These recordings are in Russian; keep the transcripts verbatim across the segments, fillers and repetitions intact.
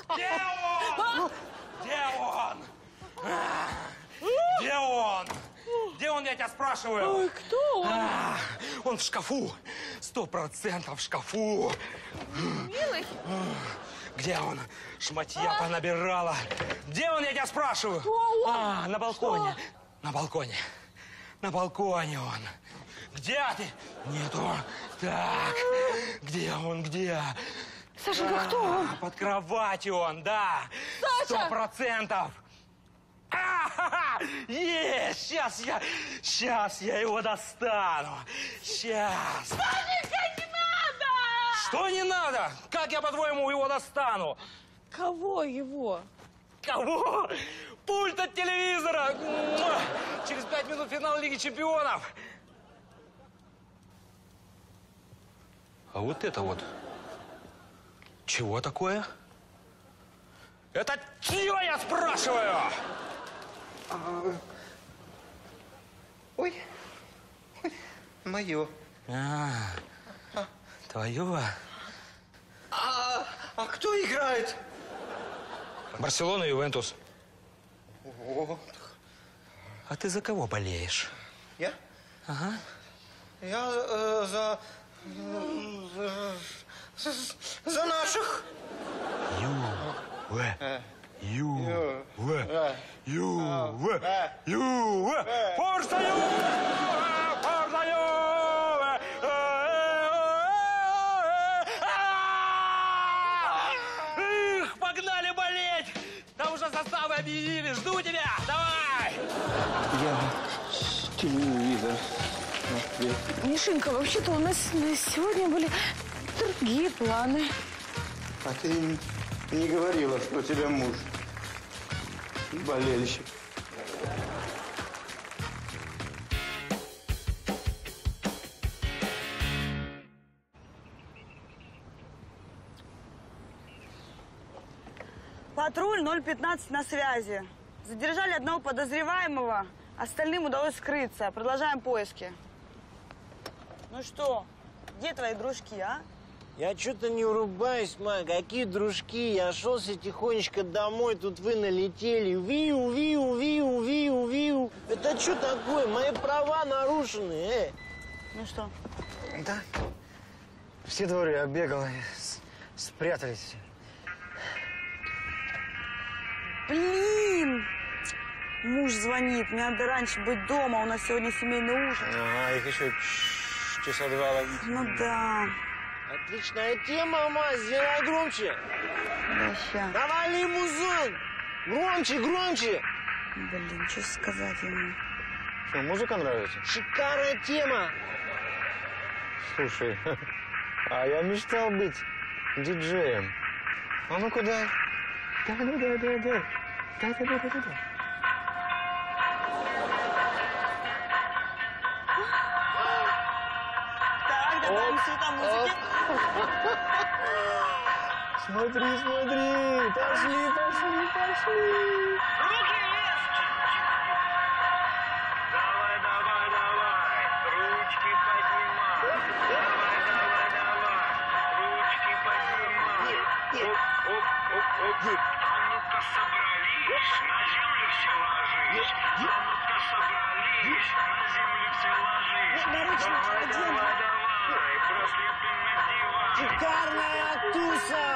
Где он? Где он? Где он? Где он, я тебя спрашиваю? Ой, кто он? А, он в шкафу. Сто процентов в шкафу. Милый? Где он? Шматья а? понабирала. Где он, я тебя спрашиваю? Кто он? А, на балконе. Что? На балконе. На балконе он. Где ты? Нету. Так, где он, где? Сашенька, а, кто он? Под кроватью он, да. Сто процентов. Есть! Сейчас я, сейчас я его достану. Сейчас. Сашенька, не надо! Что не надо? Как я, по-твоему, его достану? Кого его? Кого? Пульт от телевизора. Через пять минут финал Лиги Чемпионов. А вот это вот. Чего такое? Это чье, я спрашиваю? А... Ой. Ой. Мое. А, а. Твое? А, а кто играет? Барселона и Ювентус. О. А ты за кого болеешь? Я? Ага. Я э, за... За, за наших. Юве. Юве. Юве. Юве. Форса Юве! Форса Юве! Их, погнали болеть! Там уже составы объявили. Жду тебя. Давай! Я телевизор. Мишенька, вообще-то у нас на сегодня были другие планы. А ты не говорила, что у тебя муж болельщик. Патруль ноль пятнадцать на связи. Задержали одного подозреваемого, остальным удалось скрыться. Продолжаем поиски. Ну что, где твои дружки, а? Я что-то не урубаюсь, ма. Какие дружки? Я шелся тихонечко домой, тут вы налетели. Виу, виу, виу, виу, виу. Это что такое? Мои права нарушены, э. Ну что? Да. Все дворы оббегал, спрятались. Блин! Муж звонит, мне надо раньше быть дома, у нас сегодня семейный ужин. Ага, их еще часа два ловить. Ну да. Отличная тема, ма, сделай громче. Да, ща. Давай, лимузон. Громче, громче. Блин, что сказать ему? Что, музыка нравится? Шикарная тема. Слушай, а я мечтал быть диджеем. А ну-ка дай. Дай, дай, дай, дай, дай. Дай, дай, дай, дай, дай. Так, добавим света музыки. Смотри, смотри. Пошли, пошли, пошли. Руки вверх! Давай, давай, давай. Ручки поднимай. Давай, давай, давай. Ручки поднимай. Оп, оп, оп, оп. А ну-ка собрались, на землю все ложись. А ну-ка собрались, на землю все ложись. Давай, давай, давай. Браслеты надевай. Шикарная туса.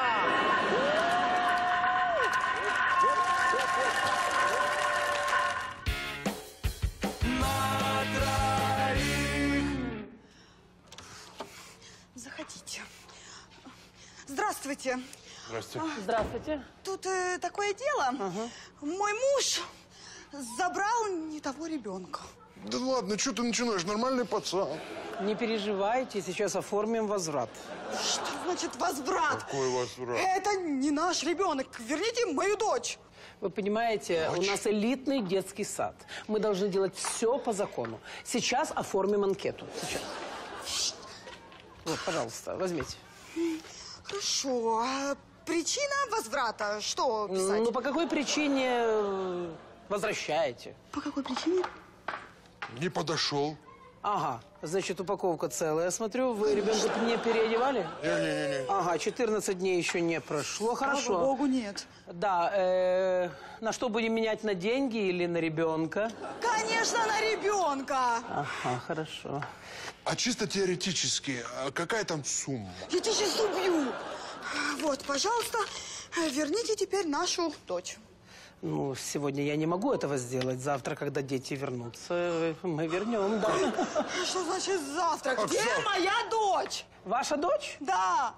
Заходите. Здравствуйте. Здравствуйте. Здравствуйте. Тут э, такое дело. Ага. Мой муж забрал не того ребенка. Да ладно, что ты начинаешь? Нормальный пацан. Не переживайте, сейчас оформим возврат. Что значит возврат? Какой возврат? Это не наш ребенок. Верните мою дочь. Вы понимаете, Дочь? у нас элитный детский сад. Мы должны делать все по закону. Сейчас оформим анкету. Сейчас. Вот, пожалуйста, возьмите. Хорошо. А причина возврата? Что писать? Ну, по какой причине э, возвращаете? По какой причине? Не подошел. Ага, значит, упаковка целая. Смотрю, вы ребенка не переодевали? Не-не-не. Ага, четырнадцать дней еще не прошло. Хорошо. Слава богу, нет. Да, э, на что будем менять, на деньги или на ребенка? Конечно, на ребенка. Ага, хорошо. А чисто теоретически, а какая там сумма? Я тебя сейчас убью. Вот, пожалуйста, верните теперь нашу дочь. Ну, сегодня я не могу этого сделать. Завтра, когда дети вернутся, мы вернем, да. Что значит завтра? Где завтра? моя дочь? Ваша дочь? Да.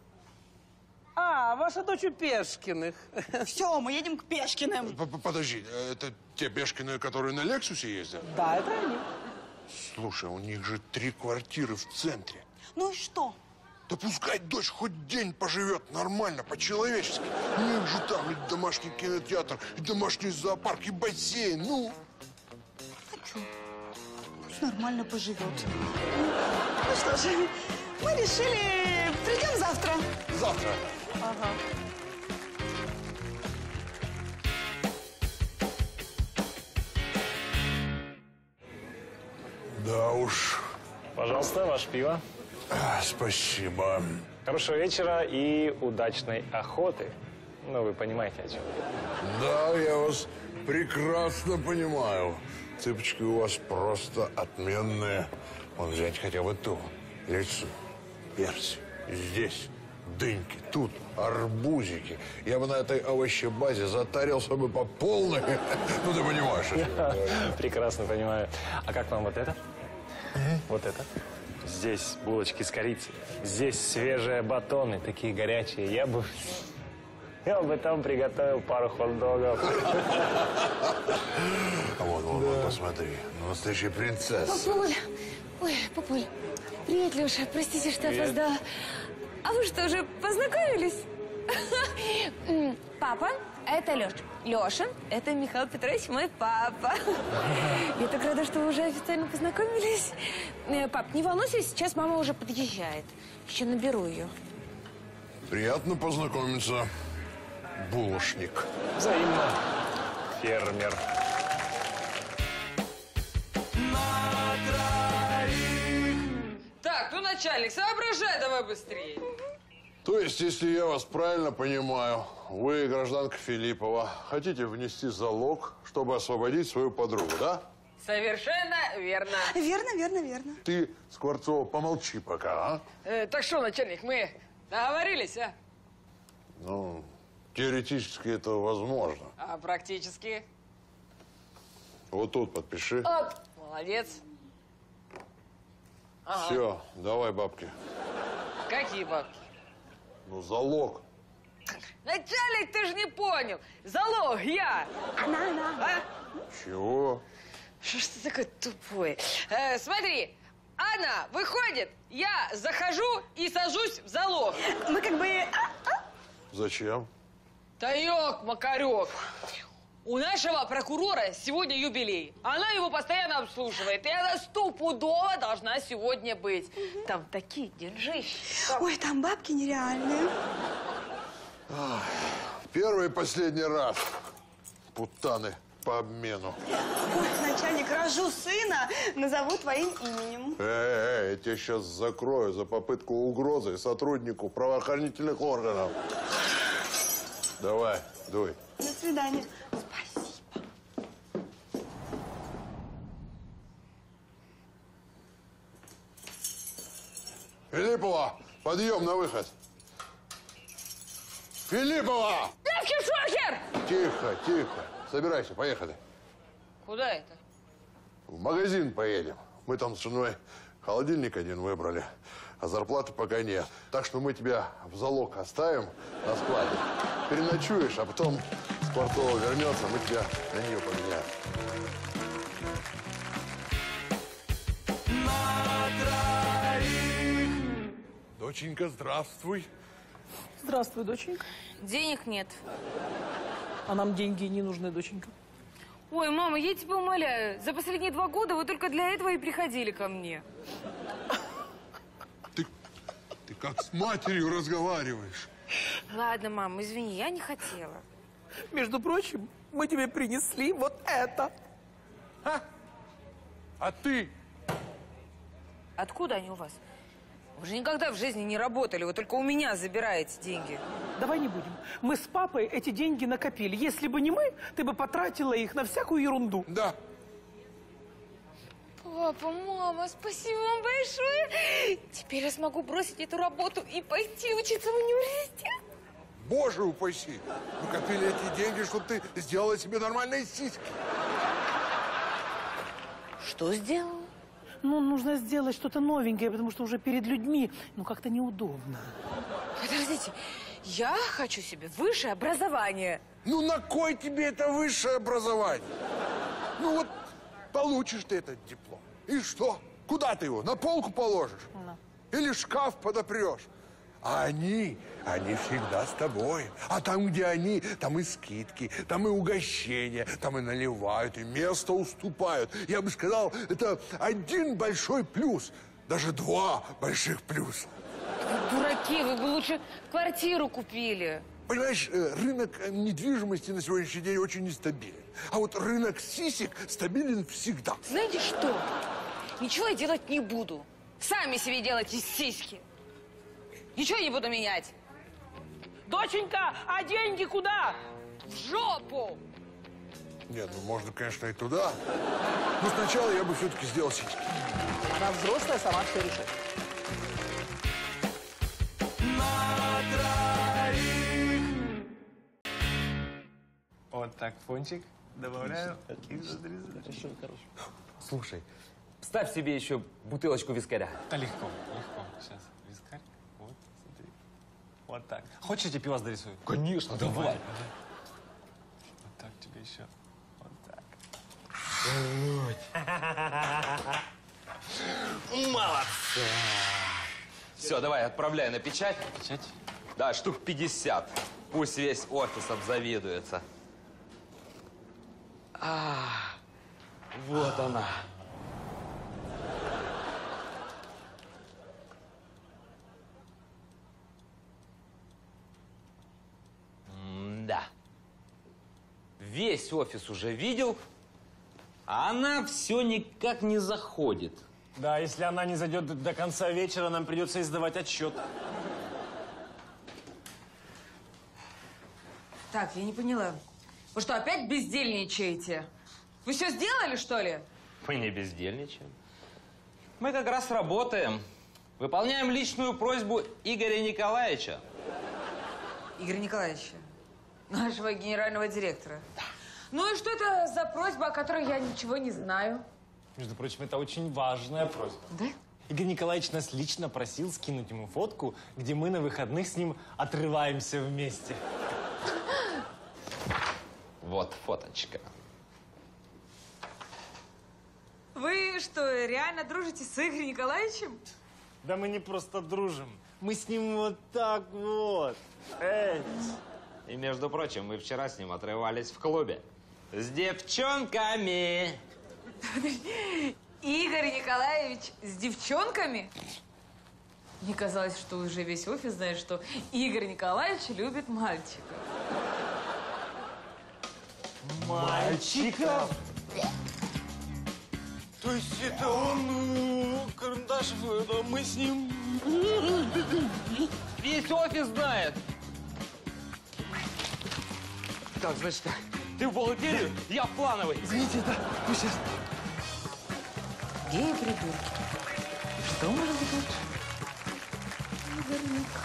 А, ваша дочь у Пешкиных. Все, мы едем к Пешкиным. П- п- Подожди, это те Пешкины, которые на Лексусе ездят? Да, это они. Слушай, у них же три квартиры в центре. Ну и что? Да пускай дочь хоть день поживет нормально, по-человечески. У них же там и домашний кинотеатр, и домашний зоопарк, и бассейн, ну... А что? Пусть нормально поживет. Ну что же, мы решили, придем завтра. Завтра. Ага. Да уж. Пожалуйста, ваше пиво. А, спасибо. Хорошего вечера и удачной охоты. Ну, вы понимаете, о чем я. Да, я вас прекрасно понимаю. Цыпочки у вас просто отменные. Вон взять хотя бы ту. Лицо, перси. Здесь дыньки, тут арбузики. Я бы на этой овощебазе затарился бы по полной. Ну, ты понимаешь, о чем я говорю. Прекрасно понимаю. А как вам вот это? Вот это? Здесь булочки с корицей. Здесь свежие батоны, такие горячие. Я бы... Я бы там приготовил пару хот-догов. А вот, вот, вот, посмотри. Настоящая принцесса. Папуль! Ой, папуль. Привет, Леша. Простите, что опоздала. А вы что, уже познакомились? М, Папа, это Леша. Леша, это Михаил Петрович, мой папа. Я так рада, что вы уже официально познакомились. Э, Пап, не волнуйся, сейчас мама уже подъезжает. Еще наберу ее. Приятно познакомиться, булочник. Взаимно. Фермер. Так, ну, начальник, соображай давай быстрее. То есть, если я вас правильно понимаю, вы, гражданка Филиппова, хотите внести залог, чтобы освободить свою подругу, да? Совершенно верно. Верно, верно, верно. Ты, Скворцова, помолчи пока, а? Э, так что, начальник, мы договорились, а? Ну, теоретически это возможно. А практически? Вот тут подпиши. Оп, молодец. Ага. Все, давай бабки. Какие бабки? Ну, залог. Начальник, ты же не понял. Залог я. Она, она. А? Чего? Что ж ты такой тупой? Э, смотри, Анна выходит, я захожу и сажусь в залог. Мы как бы... Зачем? Таёк-макарёк. У нашего прокурора сегодня юбилей. Она его постоянно обслуживает. И она стопудово должна сегодня быть. Там такие деньжищи. Ой, там бабки нереальные. Первый и последний раз. Путаны по обмену. Ой, начальник, рожу сына, назову твоим именем. Эй, эй, я тебя сейчас закрою за попытку угрозы сотруднику правоохранительных органов. Давай, дуй. До свидания. Спасибо. Филиппова, подъем на выход. Филиппова! Девки, шухер! Тихо, тихо. Собирайся, поехали. Куда это? В магазин поедем. Мы там с женой холодильник один выбрали, а зарплаты пока нет. Так что мы тебя в залог оставим на складе. Переночуешь, а потом Скворцова вернется, мы тебя на нее поменяем. Доченька, здравствуй. Здравствуй, доченька. Денег нет. А нам деньги не нужны, доченька. Ой, мама, я тебя умоляю. За последние два года вы только для этого и приходили ко мне. Ты, ты как с матерью разговариваешь. Ладно, мам, извини, я не хотела. Между прочим, мы тебе принесли вот это. А ты Откуда они у вас? Вы же никогда в жизни не работали, вы только у меня забираете деньги. Давай не будем. Мы с папой эти деньги накопили. Если бы не мы, ты бы потратила их на всякую ерунду. Да. Папа, мама, спасибо вам большое. Теперь я смогу бросить эту работу и пойти учиться в университет. Боже упаси. Мы копили эти деньги, чтобы ты сделала себе нормальные сиськи. Что сделала? Ну, нужно сделать что-то новенькое, потому что уже перед людьми, ну, как-то неудобно. Подождите, я хочу себе высшее образование. Ну, на кой тебе это высшее образование? Ну, вот получишь ты этот диплом. И что? Куда ты его? На полку положишь? Да. Или шкаф подопрешь? А они, они всегда с тобой. А там, где они, там и скидки, там и угощения, там и наливают, и место уступают. Я бы сказал, это один большой плюс, даже два больших плюса. Дураки, вы бы лучше квартиру купили. Понимаешь, рынок недвижимости на сегодняшний день очень нестабилен. А вот рынок сисек стабилен всегда. Знаете что? Ничего я делать не буду. Сами себе делайте сиськи. Ничего не буду менять. Доченька, а деньги куда? В жопу! Нет, ну можно, конечно, и туда. Но сначала я бы все-таки сделал сиськи. Она взрослая, сама все решит. Вот так фончик добавляю. Хорошо, хорошо. Слушай, ставь себе еще бутылочку вискаря. Да легко, легко. Сейчас вискарь. Вот, смотри. Вот так. Хочешь, я тебе пивас дорисую? Конечно, давай. Вот так тебе еще. Вот так. Молодцы! Все, давай, отправляй на печать. Печать? Да, штук пятьдесят. Пусть весь офис обзавидуется. А, вот она. М-да. Весь офис уже видел, а она все никак не заходит. Да, если она не зайдет до конца вечера, нам придется издавать отчет. Так, я не поняла. Вы что, опять бездельничаете? Вы все сделали, что ли? Мы не бездельничаем. Мы как раз работаем. Выполняем личную просьбу Игоря Николаевича. Игоря Николаевича, нашего генерального директора. Да. Ну и что это за просьба, о которой я ничего не знаю? Между прочим, это очень важная просьба. Да? Игорь Николаевич нас лично просил скинуть ему фотку, где мы на выходных с ним отрываемся вместе. Вот фоточка. Вы что, реально дружите с Игорем Николаевичем? Да мы не просто дружим. Мы с ним вот так вот. Эй. И, между прочим, мы вчера с ним отрывались в клубе. С девчонками. Игорь Николаевич с девчонками? Мне казалось, что уже весь офис знает, что Игорь Николаевич любит мальчиков. Мальчиков? То есть это он, Карандашев, это мы с ним... Весь офис знает. Так, значит так. Ты в бухгалтерию, я в плановый. Извините, да, мы сейчас... Геи придурки. Что может быть лучше? Игорь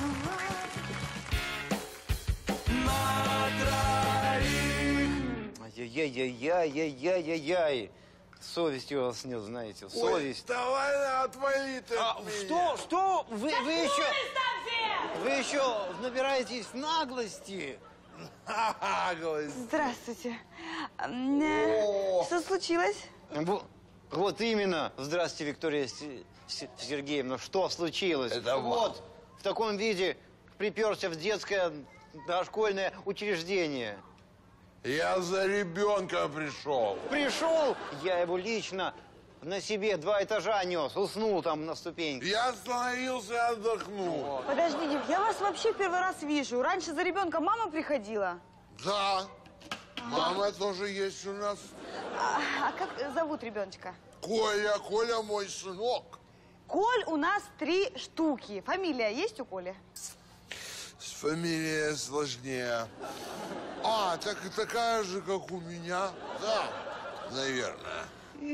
Николаевич. Ай-яй-яй-яй-яй-яй-яй. Совесть у вас нет, знаете, совесть. Ой, давай, отвали ты А, от меня. что, что? Вы, вы еще... Вы еще набираетесь наглости. Ха-ха, говорит. Здравствуйте. М, э, Что случилось? Во- Вот именно. Здравствуйте, Виктория С- С- Сергеевна. Что случилось? Это вот. В таком виде приперся в детское дошкольное учреждение. Я за ребенка пришел. Пришел, я его лично на себе два этажа нес, уснул там на ступеньке. Я остановился, отдохнул. Подождите, я вас вообще первый раз вижу. Раньше за ребенком мама приходила. Да, мама тоже есть у нас. А, а как зовут ребеночка? Коля, Коля мой сынок. Коль у нас три штуки. Фамилия есть у Коли? Фамилия сложнее. А, так такая же, как у меня? Да, наверное.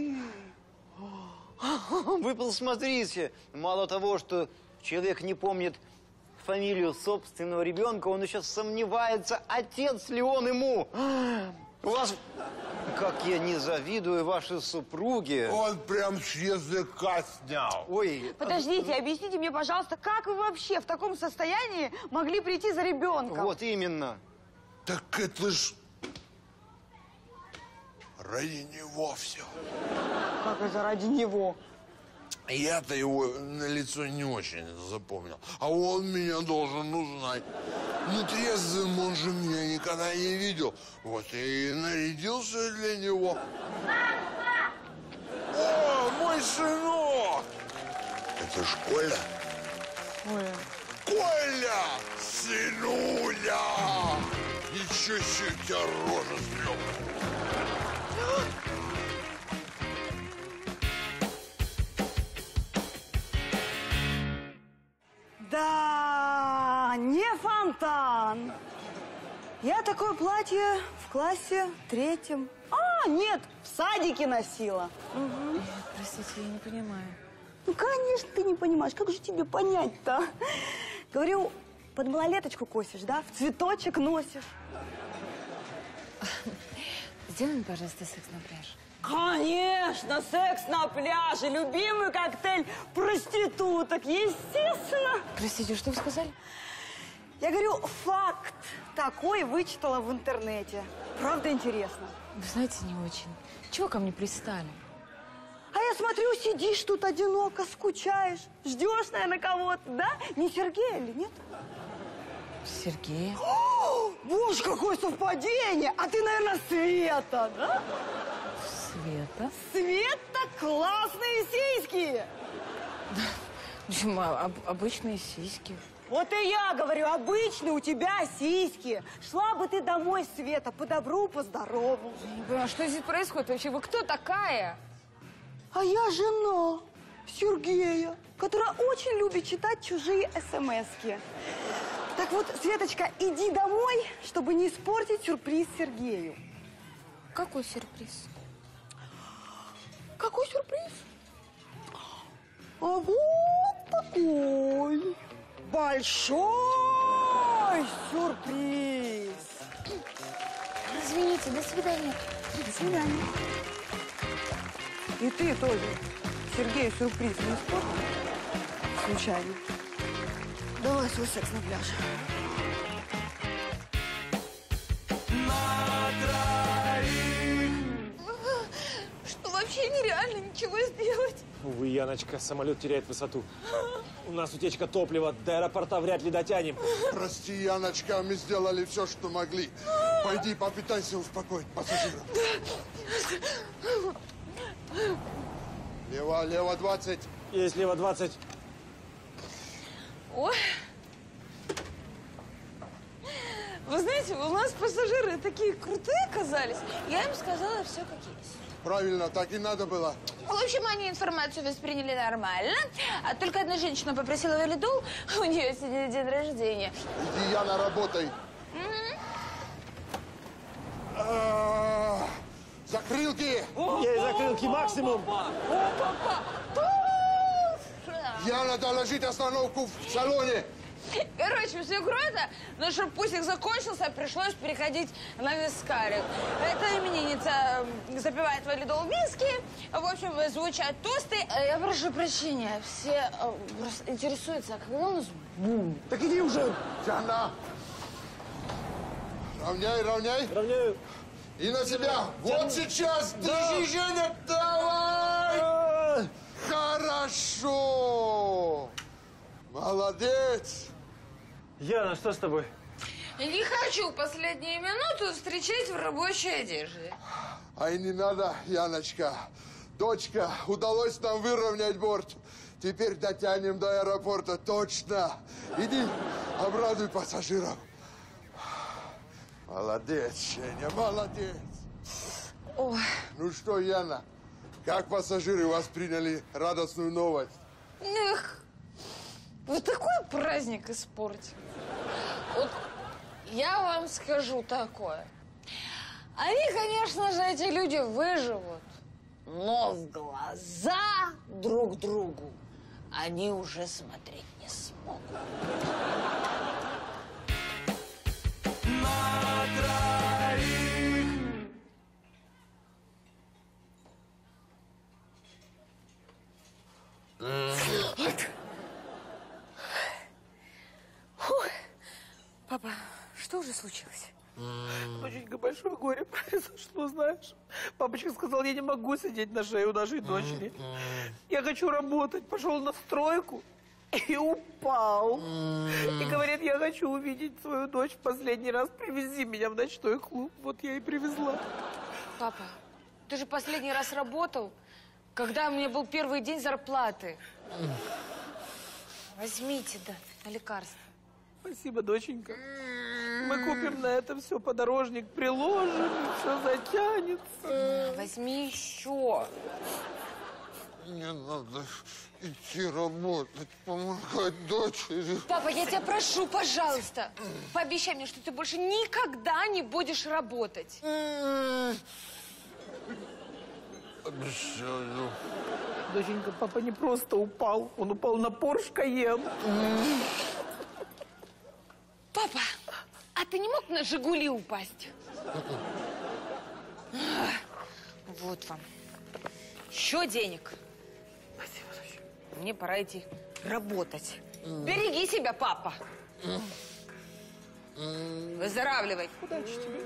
Вы посмотрите, мало того, что человек не помнит фамилию собственного ребенка, он еще сомневается, отец ли он ему. У вас, как я не завидую вашей супруге. Он прям с языка снял. Ой. Подождите, объясните мне, пожалуйста, как вы вообще в таком состоянии могли прийти за ребенком? Вот именно. Так это ж ради него все. Как это ради него? Я-то его на лицо не очень запомнил. А он меня должен узнать. Нетрезвым он же меня никогда не видел. Вот и нарядился для него. О, мой сынок! Это ж Коля. Ой. Коля! Сынуля! Ничего себе, у тебя рожа стрёмная. Да, не фонтан. Я такое платье в классе третьем. А, нет, в садике носила. Угу. Простите, я не понимаю. Ну, конечно, ты не понимаешь. Как же тебе понять-то? Говорю, под малолеточку косишь, да? В цветочек носишь. Сделай мне, пожалуйста, секс на пляже. Конечно, секс на пляже. Любимый коктейль проституток, естественно. Простите, что вы сказали? Я говорю, факт такой вычитала в интернете. Правда интересно. Вы знаете, не очень. Чего ко мне пристали? А я смотрю, сидишь тут одиноко, скучаешь. Ждешь, наверное, кого-то, да? Не Сергея или нет? Сергея. О, боже, какое совпадение! А ты, наверное, Света, да? Света? Света, классные сиськи! Почему? Об, обычные сиськи. Вот и я говорю, обычные у тебя сиськи. Шла бы ты домой, Света, по добру, по здорову. Я не понимаю, что здесь происходит вообще? Вы кто такая? А я жена Сергея, которая очень любит читать чужие смски. Так вот, Светочка, иди домой, чтобы не испортить сюрприз Сергею. Какой сюрприз? Какой сюрприз? А вот такой большой сюрприз. Извините, до свидания. До свидания. И ты тоже Сергею сюрприз не испортил? Случайно. Давай свой секс на пляже. Что вообще нереально ничего сделать. Увы, Яночка, самолет теряет высоту. У нас утечка топлива, до аэропорта вряд ли дотянем. Прости, Яночка, мы сделали все, что могли. Пойди, попытайся успокоить пассажиров. Лево, лево, двадцать. Есть лево двадцать. Ой. Вы знаете, у нас пассажиры такие крутые оказались. Я им сказала все как есть. Правильно, так и надо было. В общем, они информацию восприняли нормально. А только одна женщина попросила валидол, у нее сегодня день рождения. Иди, Яна, работай. А, Закрылки! Есть закрылки максимум. Яна, доложить остановку в салоне. Короче, все круто, но чтобы пусик закончился, пришлось переходить на вискарик. Эта именинница запивает валидол виски, в общем, звучат тосты. Я прошу прощения, все э, просто интересуются, а когда у нас бум? Так иди уже. Яна! Равняй, равняй. Равняю. И на себя. Вот сейчас. Держи, Женя, давай. Хорошо. Молодец. Яна, что с тобой? Не хочу последние минуты встречать в рабочей одежде. Ай, не надо, Яночка. Дочка, удалось нам выровнять борт. Теперь дотянем до аэропорта, точно. Иди, обрадуй пассажиров. Молодец, Женя, молодец. Ой. Ну что, Яна, как пассажиры восприняли радостную новость? Эх, вот такой праздник испортил. Вот я вам скажу такое. Они, конечно же, эти люди выживут, но в глаза друг другу они уже смотреть не смогут. На троих. Фух. Папа, что уже случилось? Доченька, большое горе произошло, знаешь. Папочка сказал, я не могу сидеть на шее у нашей дочери. Я хочу работать. Пошел на стройку и упал. И говорит, я хочу увидеть свою дочь в последний раз. Привези меня в ночной клуб. Вот я и привезла. Папа, ты же последний раз работал, когда у меня был первый день зарплаты. Возьмите, да, на лекарство. Спасибо, доченька. Мы купим на это все подорожник, приложим, все затянется. Возьми еще. Мне надо идти работать, помогать дочери. Папа, я тебя прошу, пожалуйста, пообещай мне, что ты больше никогда не будешь работать. Обещаю. Доченька, папа не просто упал, он упал на Порш Кайен. Папа, а ты не мог на Жигули упасть? Вот вам. Еще денег. Спасибо, доченька. Мне пора идти работать. Береги себя, папа. Выздоравливай. Удачи тебе.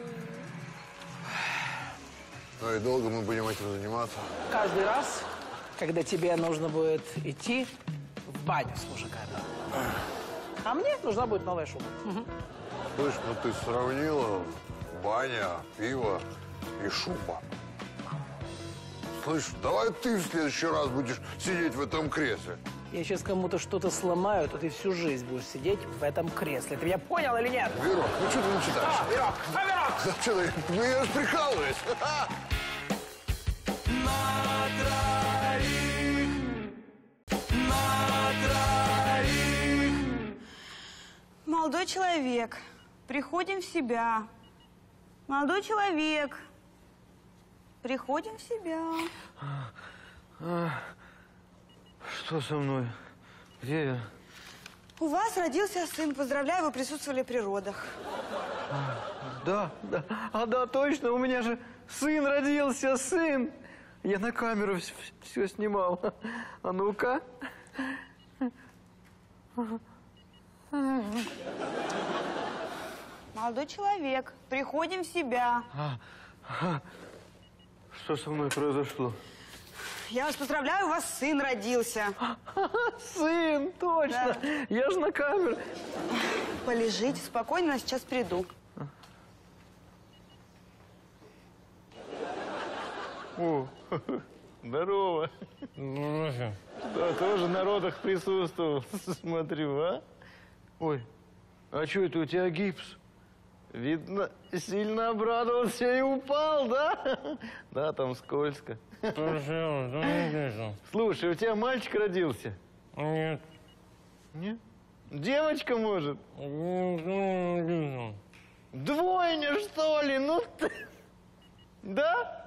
Ну и долго мы будем этим заниматься? Каждый раз, когда тебе нужно будет идти в баню с мужиками. А мне нужна будет новая шуба. Угу. Слышь, ну ты сравнила баня, пиво и шуба. Слышь, давай ты в следующий раз будешь сидеть в этом кресле. Я сейчас кому-то что-то сломаю, то ты всю жизнь будешь сидеть в этом кресле. Ты меня понял или нет? Верок, ну что ты не читаешь? А, Верок! А, Верок! Да что ты, ну я же прикалываюсь. На троих. На троих. Молодой человек, приходим в себя. Молодой человек, приходим в себя. Что со мной? Где я? У вас родился сын. Поздравляю, вы присутствовали при родах. Да, да. А да, точно, у меня же сын родился, сын. Я на камеру все, все снимал. А ну-ка. Молодой человек, приходим в себя. А, а, что со мной произошло? Я вас поздравляю, у вас сын родился. Сын, точно. Да. Я же на камеру. Полежите спокойно, я сейчас приду. О, здорово. Да, тоже на родах присутствовал. Смотрю, а? Ой, а что это у тебя гипс? Видно, сильно обрадовался и упал, да? Да, там скользко. Слушай, у тебя мальчик родился? Нет. Нет? Девочка, может? Двойня, что ли? Ну ты... Да?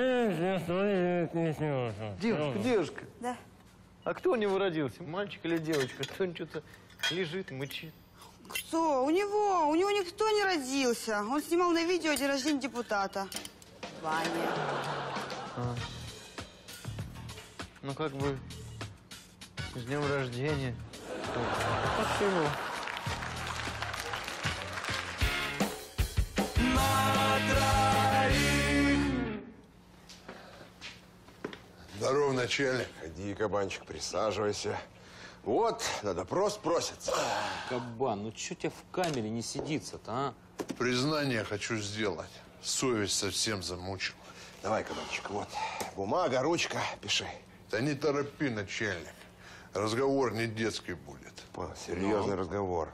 Девушка, девушка. Да. А кто у него родился? Мальчик или девочка? Кто-нибудь что-то лежит, мычит. Кто? У него, у него никто не родился. Он снимал на видео день рождения депутата. Ваня. А. Ну, как бы, с днем рождения. Спасибо. На троих. Здорово, начальник. Ходи, кабанчик, присаживайся. Вот, на допрос просятся. Кабан, ну что тебе в камере не сидится-то, а? Признание хочу сделать. Совесть совсем замучила. Давай, кабанчик, вот. Бумага, ручка, пиши. Да не торопи, начальник. Разговор не детский будет. Понял, серьезный ну. разговор.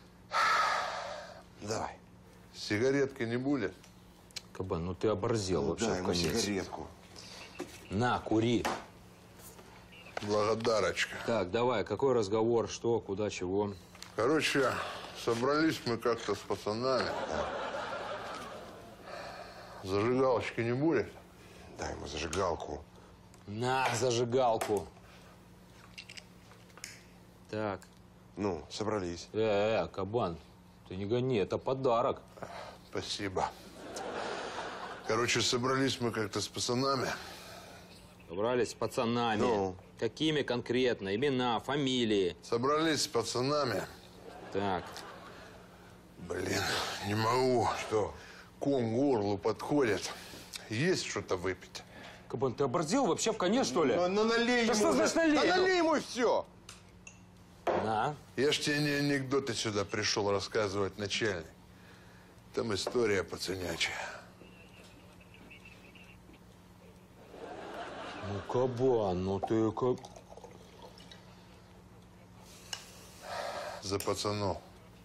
Давай. Сигаретки не будет? Кабан, ну ты оборзел Ну, вообще дай в ему конец. сигаретку. На, кури. благодарочка. Так, давай, какой разговор, что, куда, чего? Короче, собрались мы как-то с пацанами. Зажигалочки не будет? Дай ему зажигалку. На, зажигалку. Так. Ну, собрались. Э, э, кабан, ты не гони, это подарок. Спасибо. Короче, собрались мы как-то с пацанами. Собрались с пацанами. Ну? Какими конкретно? Имена, фамилии? Собрались с пацанами. Так. Блин, не могу. Что? Ком к горлу подходит. Есть что-то выпить? Кабан, ты оборзел вообще в коне, что ли? Ну, ну налей Да ему. что уже. значит налей? Да налей ему и все. На. Я ж тебе не анекдоты сюда пришел рассказывать, начальник. Там история пацанячая. Ну, кабан, ну ты как... За пацанов.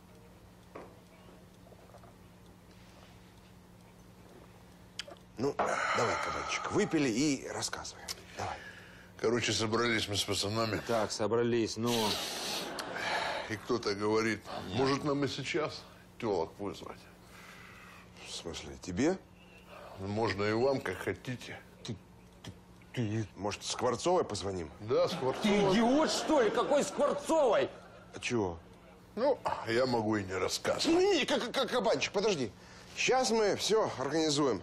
Ну, давай, кабанчик, выпили и рассказывай. Давай. Короче, собрались мы с пацанами. Так, собрались, ну... И кто-то говорит, может, нам и сейчас телок вызвать? В смысле, тебе? Можно и вам, как хотите. Ты... Может, Скворцовой позвоним? Да, Ты Скворцова. идиот, что ли? Какой Скворцовой? А чего? Ну, я могу и не рассказывать. Не-не-не, как, как кабанчик, подожди. Сейчас мы все организуем.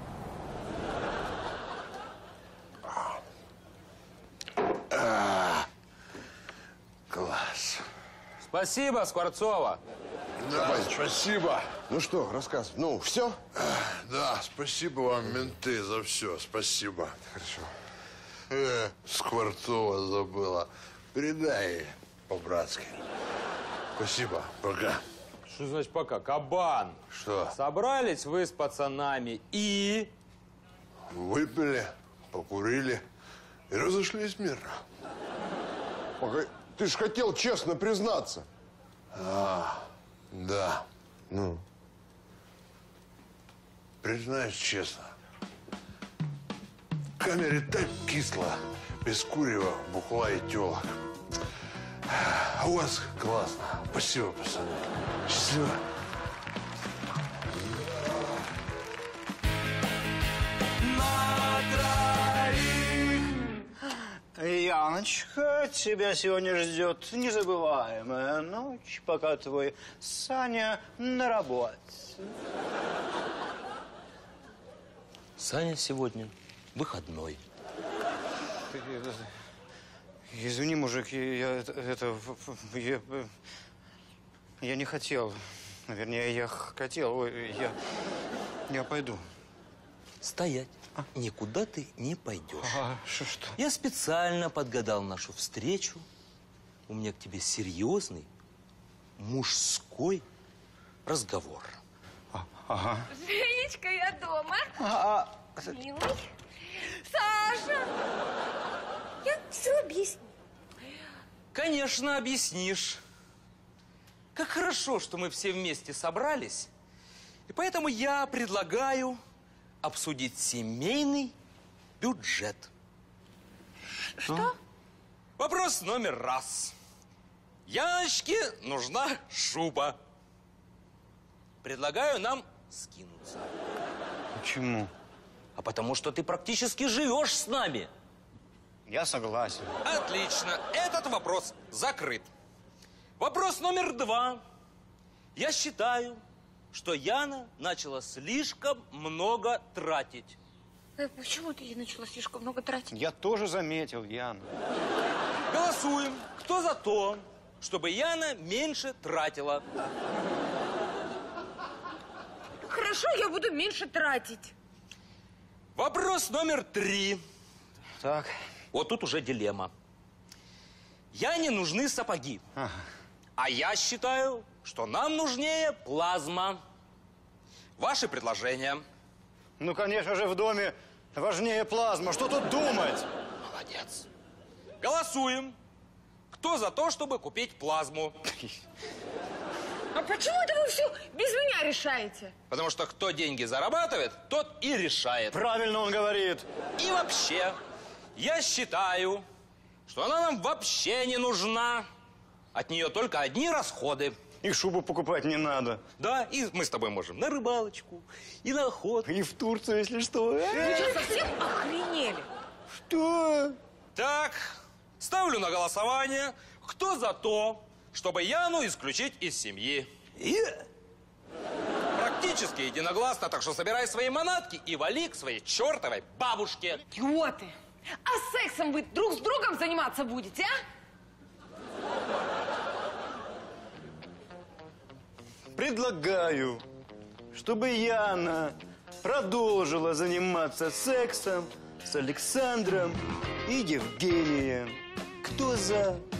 А, класс. Спасибо, Скворцова. Да, спасибо. Ну что, рассказывай. Ну, все? Да, спасибо вам, менты, за все. Спасибо. Хорошо. Э, Скворцова забыла. Передай ей по-братски. Спасибо. Пока. Что значит пока? Кабан. Что? Собрались вы с пацанами и... Выпили, покурили и разошлись мирно. Погоди, ты ж хотел честно признаться. А, да. Ну? Признаюсь честно. В камере так кисло, без курева, бухла и телок. А у вас классно. Спасибо, пацаны. Счастливо. Яночка, тебя сегодня ждет незабываемая ночь, пока твой Саня на работе. Саня сегодня выходной. Извини, мужик, я это, это я, я не хотел. Вернее, я хотел. Ой, я, я пойду. Стоять. А? Никуда ты не пойдешь. А, что, что? Я специально подгадал нашу встречу. У меня к тебе серьезный, мужской разговор. А, ага. Женечка, я дома. А, а... Милый. Саша! Я все объясню. Конечно, объяснишь. Как хорошо, что мы все вместе собрались. И поэтому я предлагаю обсудить семейный бюджет. Что? Вопрос номер раз. Яночке нужна шуба. Предлагаю нам скинуться. Почему? А потому что ты практически живешь с нами. Я согласен. Отлично. Этот вопрос закрыт. Вопрос номер два. Я считаю, что Яна начала слишком много тратить. Э, почему ты начала слишком много тратить? Я тоже заметил, Яна. Голосуем. Кто за то, чтобы Яна меньше тратила? Хорошо, я буду меньше тратить. Вопрос номер три. Так. Вот тут уже дилемма. Яне нужны сапоги. Ага. А я считаю, что нам нужнее плазма. Ваши предложения? Ну, конечно же, в доме важнее плазма. Что тут думать? Молодец. Голосуем. Кто за то, чтобы купить плазму? А почему это вы все без меня решаете? Потому что кто деньги зарабатывает, тот и решает. Правильно он говорит. И вообще, я считаю, что она нам вообще не нужна. От нее только одни расходы. И шубу покупать не надо. Да, и мы с тобой можем на рыбалочку, и на охоту. И в Турцию, если что. Вы что, совсем охренели? Что? Так, ставлю на голосование, кто за то, чтобы Яну исключить из семьи. Я? Практически единогласно, так что собирай свои манатки и вали к своей чертовой бабушке. Чего ты? А сексом вы друг с другом заниматься будете, а? Предлагаю, чтобы Яна продолжила заниматься сексом с Александром и Евгением. Кто за?